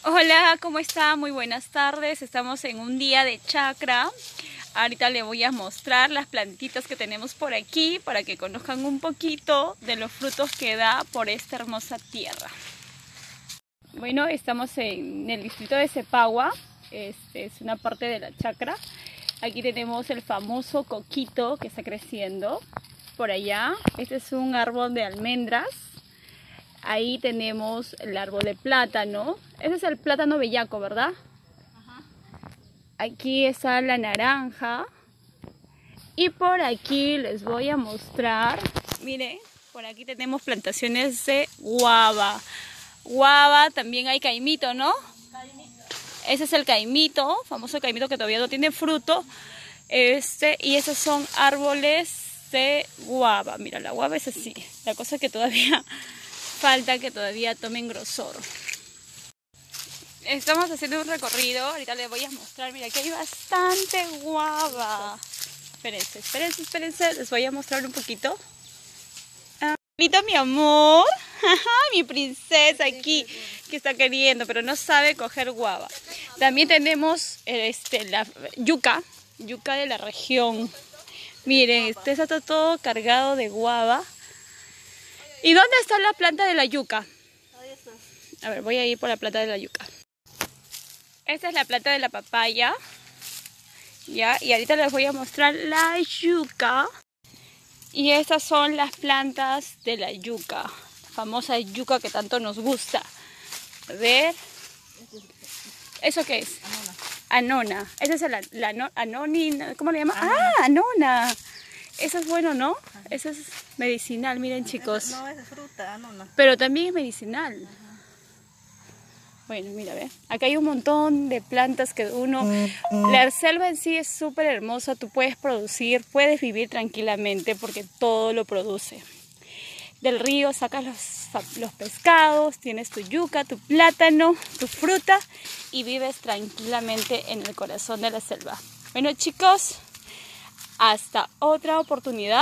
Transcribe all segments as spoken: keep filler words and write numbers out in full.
Hola, ¿cómo está? Muy buenas tardes. Estamos en un día de chacra. Ahorita le voy a mostrar las plantitas que tenemos por aquí para que conozcan un poquito de los frutos que da por esta hermosa tierra. Bueno, estamos en el distrito de Cepagua. Este es una parte de la chacra. Aquí tenemos el famoso coquito que está creciendo. Por allá, este es un árbol de almendras. Ahí tenemos el árbol de plátano. Ese es el plátano bellaco, ¿verdad? Ajá. Aquí está la naranja. Y por aquí les voy a mostrar. Miren, por aquí tenemos plantaciones de guava. Guava, también hay caimito, ¿no? Caimito. Ese es el caimito, famoso caimito que todavía no tiene fruto. Este, y esos son árboles de guava. Mira, la guava es así. La cosa es que todavía falta que todavía tomen grosor. Estamos haciendo un recorrido. Ahorita les voy a mostrar. Mira, aquí hay bastante guava. Espérense, espérense, espérense. Les voy a mostrar un poquito. Ah, mi amor. Mi princesa aquí que está queriendo, pero no sabe coger guava. También tenemos este, la yuca. Yuca de la región. Miren, este está todo cargado de guava. ¿Y dónde está la planta de la yuca? Ahí está. A ver, voy a ir por la planta de la yuca. Esta es la planta de la papaya. Ya, y ahorita les voy a mostrar la yuca. Y estas son las plantas de la yuca. La famosa yuca que tanto nos gusta. A ver. ¿Eso qué es? Anona. Anona. Esa es la, la no, anonina. ¿Cómo le llama? Anona. Ah, anona. Eso es bueno, ¿no? Ajá. Eso es medicinal, miren chicos. No, es fruta, anona. Pero también es medicinal. Ajá. Bueno, mira, ve. Acá hay un montón de plantas que uno... La selva en sí es súper hermosa. Tú puedes producir, puedes vivir tranquilamente porque todo lo produce. Del río sacas los, los pescados, tienes tu yuca, tu plátano, tu fruta y vives tranquilamente en el corazón de la selva. Bueno, chicos, hasta otra oportunidad.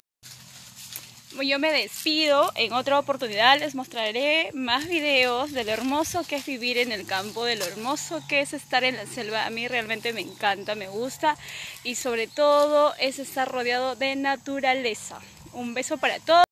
Yo me despido. En otra oportunidad les mostraré más videos de lo hermoso que es vivir en el campo, de lo hermoso que es estar en la selva. A mí realmente me encanta, me gusta y sobre todo es estar rodeado de naturaleza. Un beso para todos.